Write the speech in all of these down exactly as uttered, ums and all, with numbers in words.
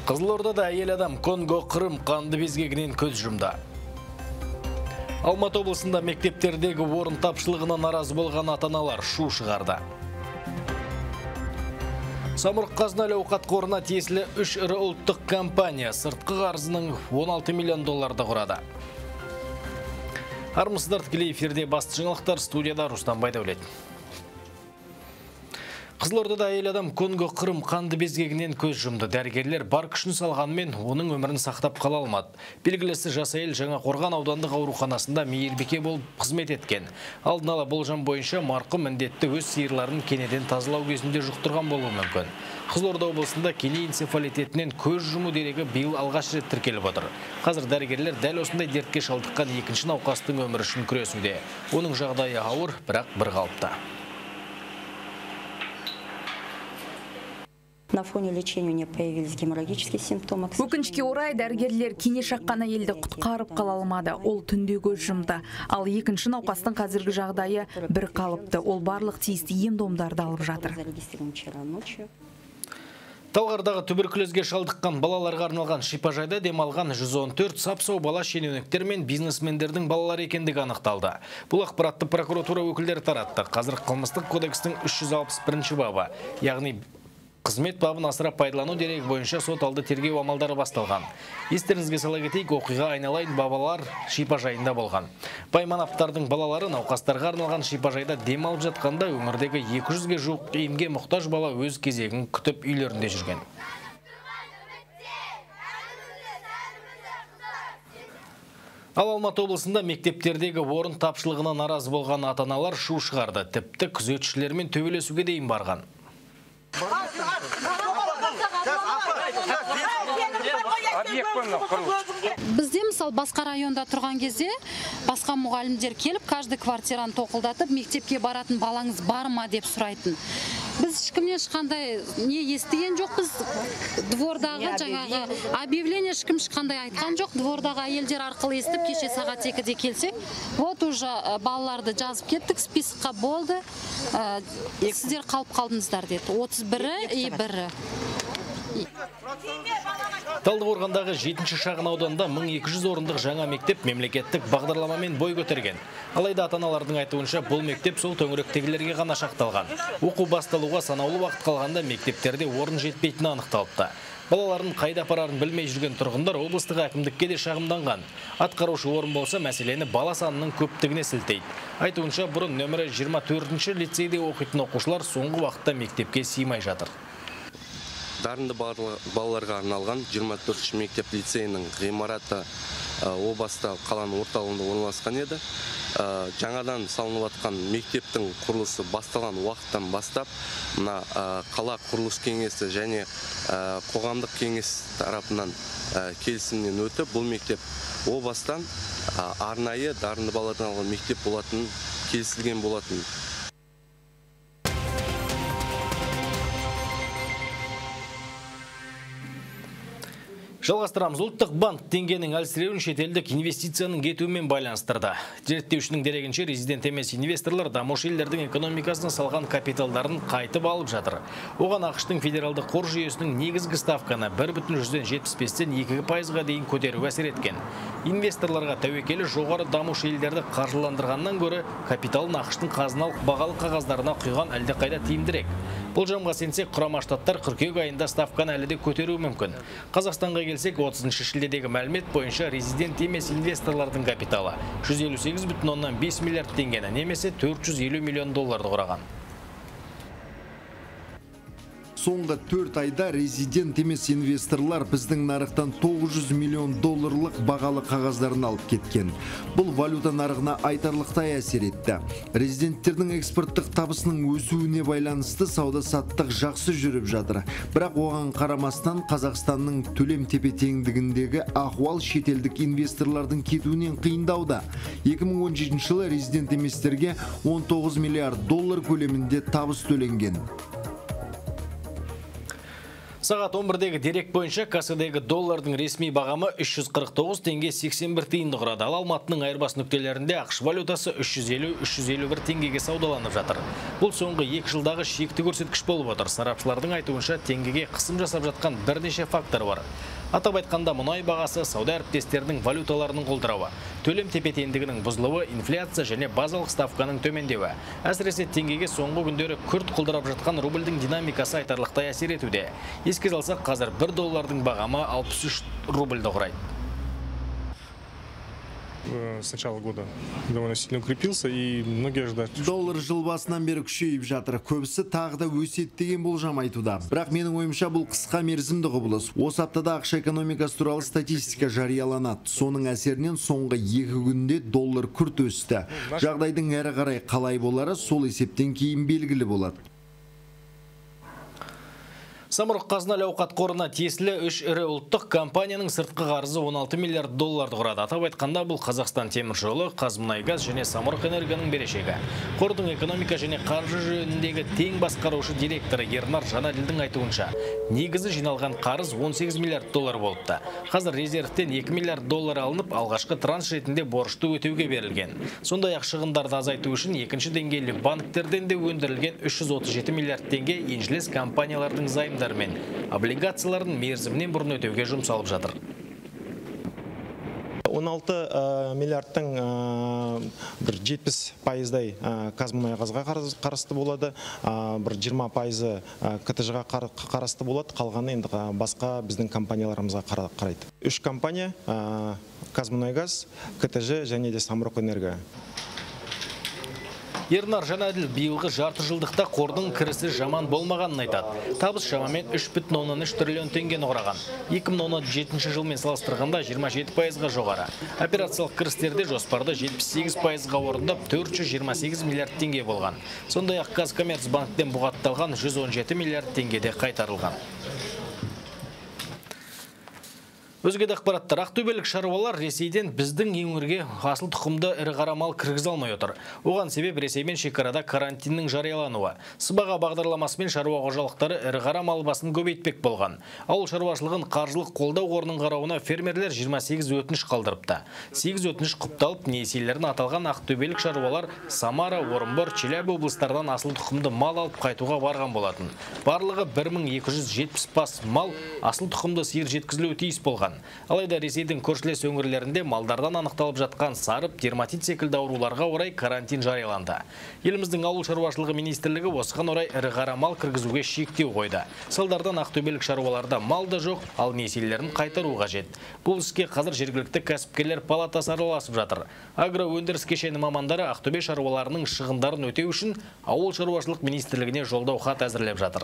Қызылордада әйел адам Конго-Қырым қанды безгегінен көз жұмды. Алматы облысында мектептердегі орын тапшылығына наразы болған ата-аналар шу шығарды. Самұрық-қазына әл-ауқат қорына тиесілі үш ірі ұлттық компания сыртқы қарызының он алты миллион долларды құрады. Армысыздар, тікелей эфирде басты жаңалықтар, студияда Рустам Байдәулет. Қызылордада әйел адам Конго-Қырым қанды безгегінен көз жұмды. Дәрігерлер бар күшін салғанмен оның өмірін сақтап қала алмады. Белгілісі жас әйел Жаңақорған аудандық ауруханасында мейірбике болып қызмет еткен. Алдын ала болжам бойынша марқұм індетті өз сиырларын кенеден тазалау кезінде жұқтырған болуы мүмкін. Қызылорда облысында кене энцефалитетінен көз жұму дерегі биыл алғаш рет тіркеліп отыр. Қазір дәрігерлер дәл осындай дертке шалдыққан екінші науқастың өмірі үшін күресуде. Оның жағдайы ауыр, бірақ бір қалыпта. На фоне лечения у нее появились геморрагические симптомы. Өкінішке орай дәрігерлер кене шаққан әйелді құтқарып қала алмады. Ол түнде көз жұмды. Ал екінші науқастың қазіргі жағдайы бір қалыпты. Ол барлық тиісті ем-домдарды алып жатыр. Талғардағы туберкулезге шалдыққан балаларға арналған шипажайда демалған жүз он төрт сап-сау бала шенеуніктер мен бизнесмендердің балалары екендігі анықталды. Бұл ақпаратты прокуратура өкілдері таратты. Қазір қылмыстық кодекстің үш жүз алпыс бірінші бабы, яғни қызмет бабын асыра пайдалану дерегі бойынша сот алды тергеу амалдары басталған. Естеріңізге сала кетейік, оқиға айналайын бабалар шипажайында болған. Баймановтардың балалары науқастарға арналған шипажайда демалып жатқанда өңірдегі екі жүзге жуық емге мұқтаж бала өз кезегін күтіп үйлерінде жүрген. Ал Алматы облысында мектептердегі орын тапшылығына наразы болған ата-аналар шу шығарды. Тіпті күзетшілермен төбелесуге дейін барған. Бізде мысалы басқа районда тұрған кезде басқа мұғалімдер келіп, каждый квартираны тоқылдатып, мектепке баратын балаңыз бар ма деп сұрайтын. Біз ешкімнен ешқандай не естіген жоқ, біз двордағы жаңағы объявление ешкім ешқандай айтқан жоқ. Двордағы әйелдер арқылы естіп, кеше сағат екіде келсек, вот уже балаларды жазып кеттік, списокқа болды. Сіздер қалып қалдыңыздар деді. отыз бірі и бірі. Талдықорғандағы жетінші шағын ауданда мың екі жүз орындық жаңа мектеп мемлекеттік бағдарламамен бой көтерген. Алайда ата-аналардың айтуынша бұл мектеп сол төңіректегілерге ғана шақталған. Оқу басталуға санаулы уақыт қалғанда мектептерде орын жетпейтіні анықталыпты. Балаларын қайда апарарын білмей жүрген тұрғындар облыстық әкімдікке де шағымданған. Атқарушы орын болса мәселені бала санының көптігіне сілтейді. Айтуынша бұрын нөмірі жиырма төртінші лицейде оқитын оқушылар соңғы уақытта мектепке сыймай жатыр. Дарынды балаларға арналған жиырма төртінші мектеп лицейінің ғимараты о баста қаланың орталығында орналасқан еді. Жаңадан салынып жатқан мектептің құрылысы басталған уақыттан бастап, мына қала құрылыс кеңесі және қоғамдық кеңес тарапынан келісімнен өтіп, бұл мектеп о бастан арнайы дарынды балаларға арналған мектеп болатын келісілген болатын. Жалғастырамыз. Ұлттық банк теңгенің әлсіреуін шетелдік инвестицияның кетуімен байланыстырды. Зерттеушінің дерегінше резидент емес инвесторлар дамушы елдердің экономикасына салған капиталдарын қайтып алып жатыр. Оған ақштың федералды қор жүйесінің негізгі ставканы бір бүтін жүзден жетпіс бестен екі пайызға дейін көтеру әсер еткен. Инвесторларға тәуекелі жоғары дамушы елдерді қаржыландырғаннан гөрі капиталын ақштың қазыналық бағалы қағаздарына құйған әлдеқайда тиімдірек. Болжамға сенсек, Құрама Штаттар қыркүйек айында ставканы әлі де көтеруі мүмкін. Қазақстанға келсек, отызыншы шілдедегі мәлімет бойынша резидент емес инвесторлардың капиталы жүз елу сегіз бүтін оннан бес миллиард теңгені, немесе төрт жүз елу миллион долларды құраған. Соңғы төрт айда резидент емес инвесторлар біздің нарықтан тоғыз жүз миллион долларлық бағалы қағаздарын алып кеткен. Бұл валюта нарығына айтарлықтай әсер етті. Резиденттердің экспорттық табысының өсуіне байланысты сауда-саттық жақсы жүріп жатыр. Бірақ оған қарамастан Қазақстанның төлем тепе-теңдігіндегі ахуал шетелдік инвесторлардың кетуінен қиындауда. екі мың он жетінші жылы резидент еместерге он тоғыз миллиард доллар көлемінде табыс төленген. Сағат он бірдегі дерек бойынша кассадегі доллардың ресми бағамы үш жүз қырық тоғыз теңге сексен бір тиынды құрады. Ал Алматының айырбас нүктелерінде ақш валютасы үш жүз елу - үш жүз елу бір теңгеге саудаланып жатыр. Бұл соңғы екі жылдағы шекті көрсеткіш болып отыр. Сарапшылардың айтуынша теңгеге қысым жасап жатқан бірнеше фактор бар. Атап айтқанда мұнай бағасы, сауда әріптестерінің валюталарының құлдырауы, төлем тепе-теңдігінің бұзылуы, инфляция және базалық ставканың төмендеуі. Әсіресе теңгеге соңғы күндері күрт құлдырап жатқан рубльдің динамикасы айтарлықтай әсер етуде. Еске салсақ, қазір бір доллардың бағамы алпыс үш рубльді құрайды. С начала года довольно сильно укрепился, и многие ожидают. Доллар жыл басынан бері күшейіп жатыр. Көбісі тағы да өседі деген болжам айтуда. Бірақ менің ойымша бұл қысқа мерзімді құбылыс. Осы аптада ақша экономикасы туралы статистика жарияланады. Соның әсерінен соңғы екі күнде доллар күрт өсті. Жағдайдың әрі қарай қалай болары сол есептен кейін белгілі болады. Самұрық қазына әл-ауқат қорына тиесілі үш ірі ұлттық компанияның сыртқы қарызы он алты миллиард долларды құрады. Атап айтқанда бұл Қазақстан темір жолы, Қазмұнайгаз және Самұрық энергияның берешегі. Қордың экономика және қаржы жөніндегі тең басқарушы директоры Ернар Жанаділдің айтуынша, негізі жиналған қарыз он сегіз миллиард доллар болыпты. Қазір резервтен екі миллиард доллар алынып, алғашқы транш ретінде борышты өтеуге берілген. Сондай-ақ шығындарды азайту үшін екінші деңгейлі банктерден де өндірілген үш жүз отыз жеті миллиард теңге еншілес компаниялардың займ мен облигацияларын мерзімнен бұрын өтеуге жұмсалып жатыр. он алты миллиардтың бір жетпіс пайыздай Қазмұнайгазға қарасты болады, бір жиырма пайызы КТЖ-ға қарасты болады, қалғаны енді басқа біздің компанияларымызға қарайды. Үш компания: Қазмұнайгаз, КТЖ және де Самұрық энергия. Ернар Жанаділ биылғы жарты жылдықта қордың кірісі жаман болмағанын айтады. Табыс шамамен үш бүтін оннан үш триллион теңгені құраған. екі мың он жетінші жылмен салыстырғанда жиырма жеті пайызға жоғары. Операциялық кірістерде жоспарды жетпіс сегіз пайызға орындап төрт жүз жиырма сегіз миллиард теңге болған. Сондай-ақ Қазкоммерцбанктен бұғатталған жүз он жеті миллиард теңгеде қайтарылған. Өзге ақпараттар: ақтөбелік шаруалар Ресейден біздің өңірге асыл тұқымды ірі қара мал кіргізе алмай отыр. Оған себеп Ресеймен шекарада карантиннің жариялануы. Сыбаға бағдарламасымен шаруа қожалықтары ірі қара мал басын көбейтпек болған. Ауыл шаруашылығын қаржылық қолдау қорының қарауына фермерлер жиырма сегіз өтініш қалдырыпты. сегіз өтініш құпталып, несиелерін аталған ақтөбелік шаруалар Самара, Орынбор, Челябі облыстардан асыл тұқымды мал алып қайтуға барған болатын. Барлығы бір мың екі жүз жетпіс бас мал асыл тұқымды сиыр жеткізілуі тиіс болған. Алайда Ресейдің көршілес өңірлерінде малдардан анықталып жатқан сарып, дерматит секілді ауруларға орай карантин жарияланды. Еліміздің ауыл шаруашылығы министрлігі осыған орай ірі қара мал кіргізуге шектеу қойды. Салдардан ақтөбелік шаруаларда мал да жоқ, ал несиелерін қайтару қажет. Бұл іске қазір жергілікті кәсіпкерлер палатасы араласып жатыр. Агроөндіріс кешені мамандары Ақтөбе шаруаларының шығындарын өтеу үшін ауыл шаруашылық министрлігіне жолдау хат әзірлеп жатыр.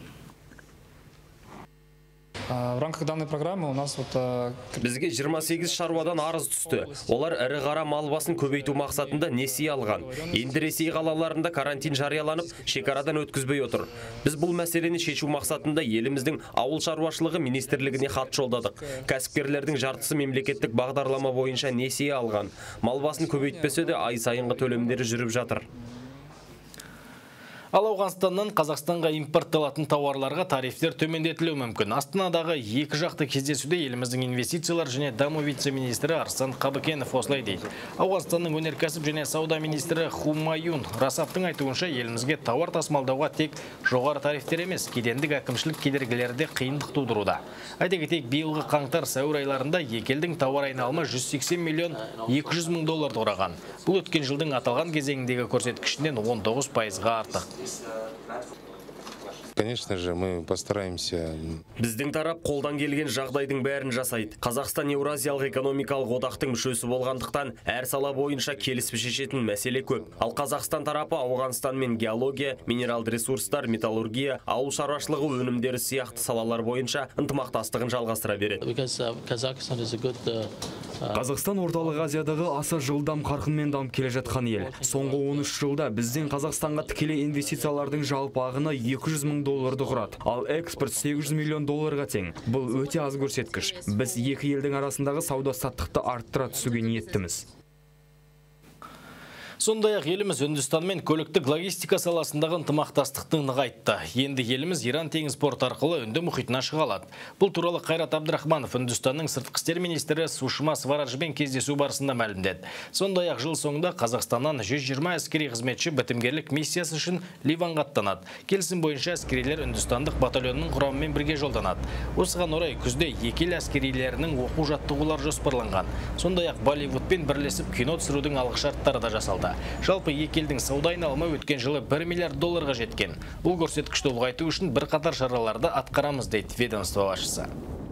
В рамках данной программы у нас вот бізге жиырма сегіз шаруадан арыз түсті. Олар ірі қара мал басын көбейту мақсатында несие алған. Енді Ресей қалаларында карантин жарияланып, шекарадан өткізбей отыр. Біз бұл мәселені шешу мақсатында еліміздің ауыл шаруашылығы министрлігіне хат жолдадық. Кәсіпкерлердің жартысы мемлекеттік бағдарлама бойынша несие алған. Мал басын көбейтпесе де ай сайынғы төлемдері жүріп жатыр. Ал Ауғанстаннан Қазақстанға импортталатын тауарларға тарифтер төмендетілуі мүмкін. Астанадағы екі жақты кездесуде еліміздің инвестициялар және даму вице-министрі Арсан Қабыкенов осылай дейді. Ауғанстанның өнеркәсіп және сауда министрі Хумаюн Расаптың айтуынша елімізге тауар тасымалдауға тек жоғары тарифтер емес, кедендік әкімшілік кедергілерде қиындық тудыруда. Айта кетейік, биылғы қаңтар-сәуір айларында екі елдің тауар айналымы жүз сексен миллион екі жүз мың долларды құраған. Бұл өткен жылдың аталған кезеңіндегі көрсеткішінен он тоғыз пайызға артық. Конечно же, мы постараемся. Біздің тарап қолдан келген жағдайдың бәрін жасайды. Қазақстан Еуразиялық экономикалық одақтың мүшесі болғандықтан әр сала бойынша келісіп шешетін мәселе көп. Ал Қазақстан тарапы Ауғанстанмен геология, минералды ресурстар, металлургия, ауыл шаруашылығы өнімдері сияқты салалар бойынша ынтымақтастығын жалғастыра береді. Қазақстан орталық Азиядағы аса жылдам қарқынмен дамып келе жатқан ел. Соңғы он үш жылда біздің Қазақстанға тікелей инвестициялардың жалпы ағыны екі жүз мың долларды құрады, ал экспорт сегіз жүз миллион долларға тең. Бұл өте аз көрсеткіш. Біз екі елдің арасындағы сауда-саттықты арттыра түсуге ниеттіміз. Сондай-ақ еліміз Үндістанмен көліктік логистика саласындағы ынтымақтастықты нығайтты. Енді еліміз Иран теңіз порты арқылы Үнді мұхитына шыға алады. Бұл туралы Қайрат Абдрахманов Үндістанның сыртқы істер министрі Сушма Свараджбен кездесу барысында мәлімдеді. Сондай-ақ жыл соңында Қазақстаннан жүз жиырма әскери қызметші бітімгерлік миссиясы үшін Ливанға аттанады. Келісім бойынша әскерилер Үндістандық батальонның құрамымен бірге жолданады. Осыған орай күзде екі ел әскерилерінің оқу жаттығулары жоспарланған. Сондай-ақ Болливудпен бірлесіп кино түсірудің алғышарттары да жасалды. Жалпы екі елдің сауда айналымы өткен жылы бір миллиард долларға жеткен. Бұл көрсеткішті ұлғайту үшін бірқатар шараларды атқарамыз дейді ведомство басшысы.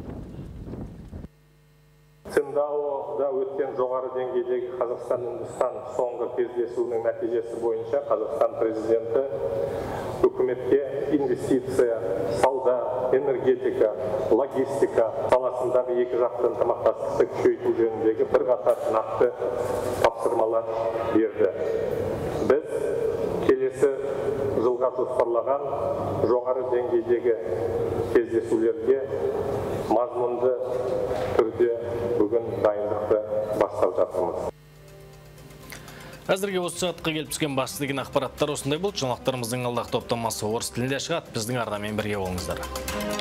Циндаода өткен жоғары деңгейдегі Қазақстан-Үндістан соңғы кездесуінің нәтижесі бойынша Қазақстан президенті үкіметке инвестиция, сауда, энергетика, логистика саласындағы екі жақты ынтымақтастықты күшейту жөніндегі бірқатар нақты тапсырмалар берді. Біз келесі жылға жоспарлаған жоғары деңгейдегі кездесулерге мазмұнды түрде бүгін дайындықты бастап жатырмыз. Әзірге осы сағатқа келіп түскен басты деген ақпараттар осындай болды. Жаңалықтарымыздың алдағы топтамасы орыс тілінде шығады. Біздің арнамен бірге болыңыздар.